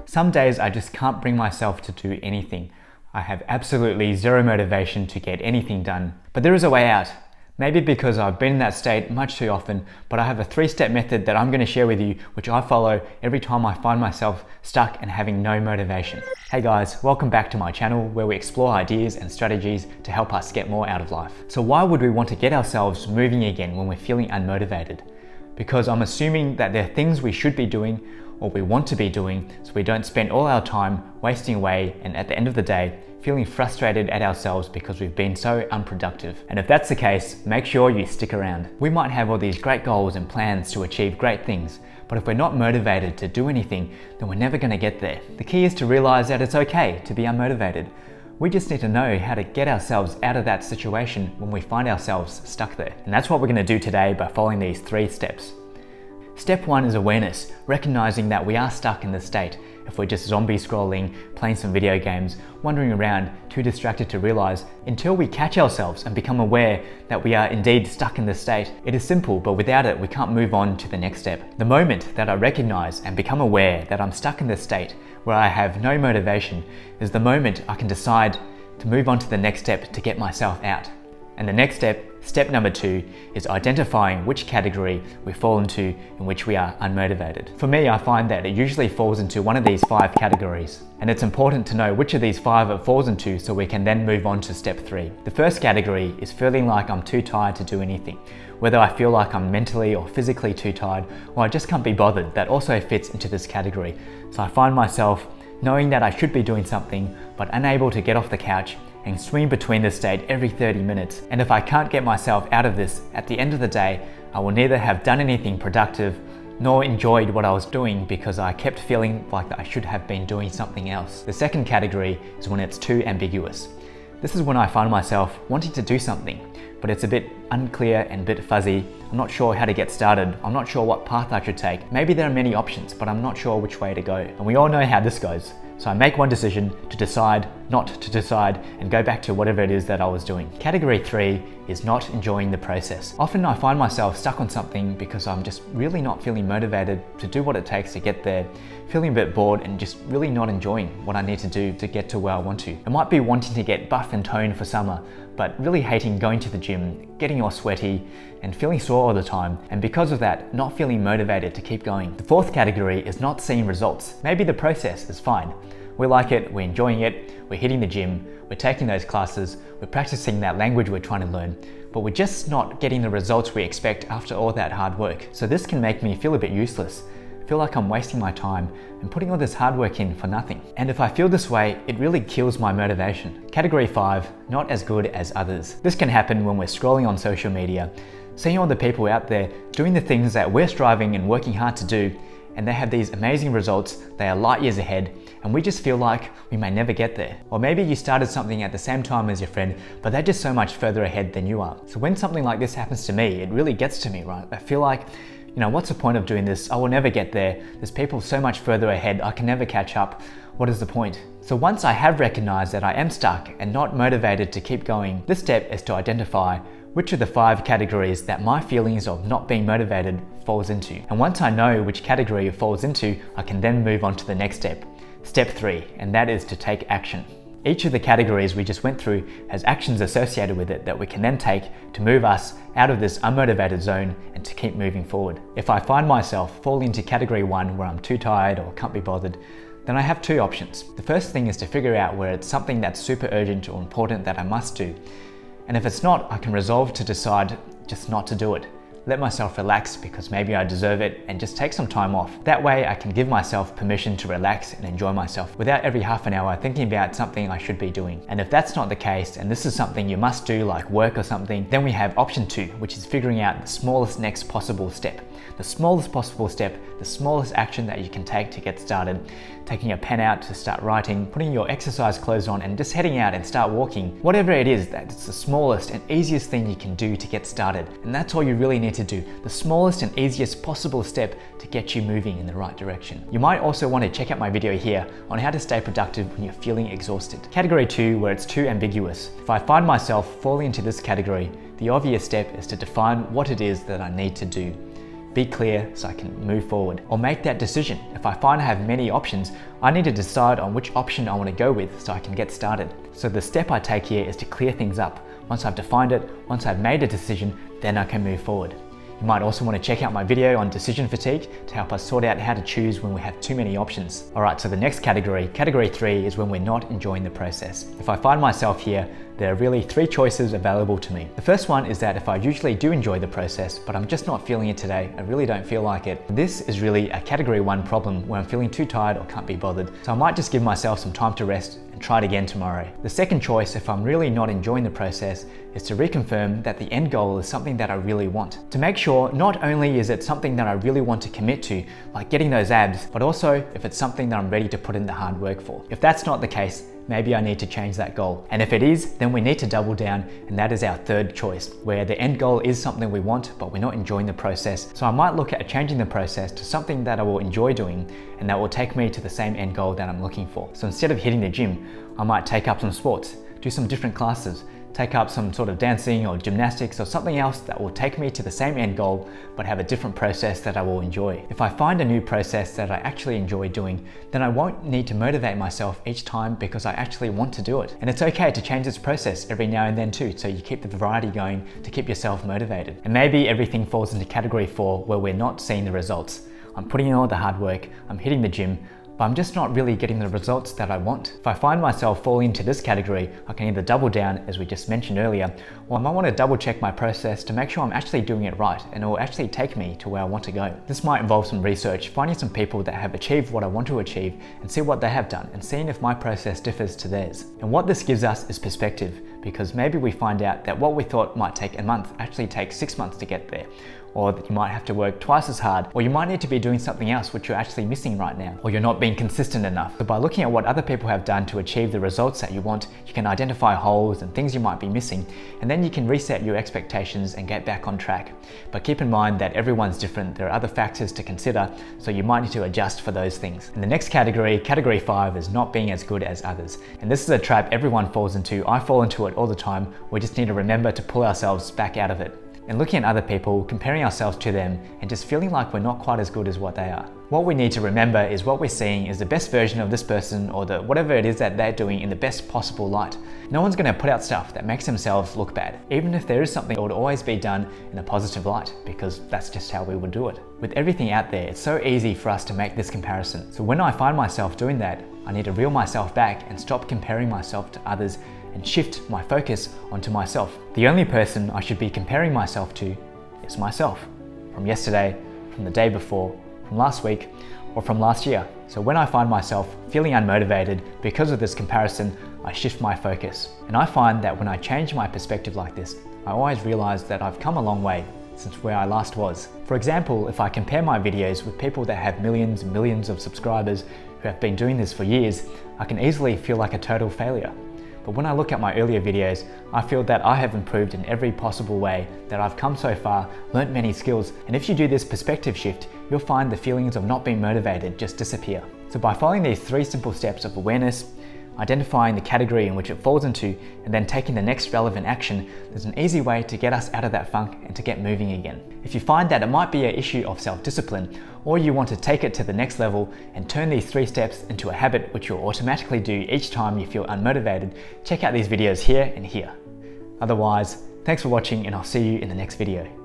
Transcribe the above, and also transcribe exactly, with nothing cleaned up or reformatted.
Some days I just can't bring myself to do anything. I have absolutely zero motivation to get anything done. But there is a way out. Maybe because I've been in that state much too often, but I have a three-step method that I'm going to share with you, which I follow every time I find myself stuck and having no motivation. Hey guys, welcome back to my channel where we explore ideas and strategies to help us get more out of life. So why would we want to get ourselves moving again when we're feeling unmotivated? Because I'm assuming that there are things we should be doing or we want to be doing so we don't spend all our time wasting away and at the end of the day feeling frustrated at ourselves because we've been so unproductive. And if that's the case, make sure you stick around. We might have all these great goals and plans to achieve great things, but if we're not motivated to do anything, then we're never going to get there. The key is to realize that it's okay to be unmotivated. We just need to know how to get ourselves out of that situation when we find ourselves stuck there. And that's what we're going to do today by following these three steps. Step one is awareness, recognizing that we are stuck in this state. If we're just zombie scrolling, playing some video games, wandering around, too distracted to realize, until we catch ourselves and become aware that we are indeed stuck in this state. It is simple, but without it, we can't move on to the next step. The moment that I recognize and become aware that I'm stuck in this state where I have no motivation is the moment I can decide to move on to the next step to get myself out. And the next step, step number two, is identifying which category we fall into in which we are unmotivated. For me, I find that it usually falls into one of these five categories. And it's important to know which of these five it falls into so we can then move on to step three. The first category is feeling like I'm too tired to do anything. Whether I feel like I'm mentally or physically too tired, or I just can't be bothered, that also fits into this category. So I find myself knowing that I should be doing something, but unable to get off the couch and swing between this state every thirty minutes. And if I can't get myself out of this, at the end of the day, I will neither have done anything productive nor enjoyed what I was doing because I kept feeling like I should have been doing something else. The second category is when it's too ambiguous. This is when I find myself wanting to do something, but it's a bit unclear and a bit fuzzy. I'm not sure how to get started. I'm not sure what path I should take. Maybe there are many options, but I'm not sure which way to go. And we all know how this goes. So I make one decision to decide not to decide and go back to whatever it is that I was doing. Category three is not enjoying the process. Often I find myself stuck on something because I'm just really not feeling motivated to do what it takes to get there, feeling a bit bored and just really not enjoying what I need to do to get to where I want to. It might be wanting to get buff and toned for summer, but really hating going to the gym, getting all sweaty and feeling sore all the time, and because of that, not feeling motivated to keep going. The fourth category is not seeing results. Maybe the process is fine. We like it, we're enjoying it, we're hitting the gym, we're taking those classes, we're practicing that language we're trying to learn, but we're just not getting the results we expect after all that hard work. So this can make me feel a bit useless, feel like I'm wasting my time and putting all this hard work in for nothing. And if I feel this way, it really kills my motivation. Category five, not as good as others. This can happen when we're scrolling on social media, seeing all the people out there doing the things that we're striving and working hard to do, and they have these amazing results, they are light years ahead, and we just feel like we may never get there. Or maybe you started something at the same time as your friend, but they're just so much further ahead than you are. So when something like this happens to me, it really gets to me, right? I feel like, you know, what's the point of doing this? I will never get there. There's people so much further ahead, I can never catch up. What is the point? So once I have recognized that I am stuck and not motivated to keep going, this step is to identify which of the five categories that my feelings of not being motivated falls into. And once I know which category it falls into, I can then move on to the next step. Step three, and that is to take action. Each of the categories we just went through has actions associated with it that we can then take to move us out of this unmotivated zone and to keep moving forward. If I find myself falling into category one where I'm too tired or can't be bothered, then I have two options. The first thing is to figure out where it's something that's super urgent or important that I must do. And if it's not, I can resolve to decide just not to do it. Let myself relax because maybe I deserve it and just take some time off. That way I can give myself permission to relax and enjoy myself without every half an hour thinking about something I should be doing. And if that's not the case, and this is something you must do like work or something, then we have option two, which is figuring out the smallest next possible step. The smallest possible step, the smallest action that you can take to get started. Taking a pen out to start writing, putting your exercise clothes on and just heading out and start walking. Whatever it is, that's the smallest and easiest thing you can do to get started. And that's all you really need to do. The smallest and easiest possible step to get you moving in the right direction. You might also want to check out my video here on how to stay productive when you're feeling exhausted. Category two, where it's too ambiguous. If I find myself falling into this category, the obvious step is to define what it is that I need to do. be clear so I can move forward, or make that decision. If I find I have many options, I need to decide on which option I want to go with so I can get started. So the step I take here is to clear things up. Once I've defined it, once I've made a decision, then I can move forward. You might also want to check out my video on decision fatigue to help us sort out how to choose when we have too many options. Alright, so the next category, category three, is when we're not enjoying the process. If I find myself here, there are really three choices available to me. The first one is that if I usually do enjoy the process, but I'm just not feeling it today, I really don't feel like it. This is really a category one problem where I'm feeling too tired or can't be bothered. So I might just give myself some time to rest and try it again tomorrow. The second choice, if I'm really not enjoying the process, is to reconfirm that the end goal is something that I really want. To make sure not only is it something that I really want to commit to, like getting those abs, but also if it's something that I'm ready to put in the hard work for. If that's not the case, maybe I need to change that goal. And if it is, then we need to double down, and that is our third choice, where the end goal is something we want, but we're not enjoying the process. So I might look at changing the process to something that I will enjoy doing, and that will take me to the same end goal that I'm looking for. So instead of hitting the gym, I might take up some sports, do some different classes, take up some sort of dancing or gymnastics or something else that will take me to the same end goal but have a different process that I will enjoy. If I find a new process that I actually enjoy doing, then I won't need to motivate myself each time because I actually want to do it. And it's okay to change this process every now and then too, so you keep the variety going to keep yourself motivated. And maybe everything falls into category four where we're not seeing the results. I'm putting in all the hard work, I'm hitting the gym, but I'm just not really getting the results that I want. If I find myself falling into this category, I can either double down, as we just mentioned earlier, or I might want to double check my process to make sure I'm actually doing it right and it will actually take me to where I want to go. This might involve some research, finding some people that have achieved what I want to achieve and see what they have done and seeing if my process differs to theirs. And what this gives us is perspective, because maybe we find out that what we thought might take a month actually takes six months to get there. Or that you might have to work twice as hard, or you might need to be doing something else which you're actually missing right now, or you're not being consistent enough. So by looking at what other people have done to achieve the results that you want, you can identify holes and things you might be missing, and then you can reset your expectations and get back on track. But keep in mind that everyone's different, there are other factors to consider, so you might need to adjust for those things. And the next category, category five, is not being as good as others. And this is a trap everyone falls into. I fall into it all the time. We just need to remember to pull ourselves back out of it. And looking at other people, comparing ourselves to them, and just feeling like we're not quite as good as what they are. What we need to remember is what we're seeing is the best version of this person, or the whatever it is that they're doing, in the best possible light. No one's going to put out stuff that makes themselves look bad, even if there is something that would always be done in a positive light, because that's just how we would do it. With everything out there, it's so easy for us to make this comparison. So when I find myself doing that, I need to reel myself back and stop comparing myself to others and shift my focus onto myself. The only person I should be comparing myself to is myself, from yesterday, from the day before, from last week, or from last year. So when I find myself feeling unmotivated because of this comparison, I shift my focus. And I find that when I change my perspective like this, I always realize that I've come a long way since where I last was. For example, if I compare my videos with people that have millions and millions of subscribers who have been doing this for years, I can easily feel like a total failure. But when I look at my earlier videos, I feel that I have improved in every possible way, that I've come so far, learnt many skills, and if you do this perspective shift, you'll find the feelings of not being motivated just disappear. So by following these three simple steps of awareness, identifying the category in which it falls into, and then taking the next relevant action, there's an easy way to get us out of that funk and to get moving again. If you find that it might be an issue of self-discipline, or you want to take it to the next level and turn these three steps into a habit which you'll automatically do each time you feel unmotivated, check out these videos here and here. Otherwise, thanks for watching, and I'll see you in the next video.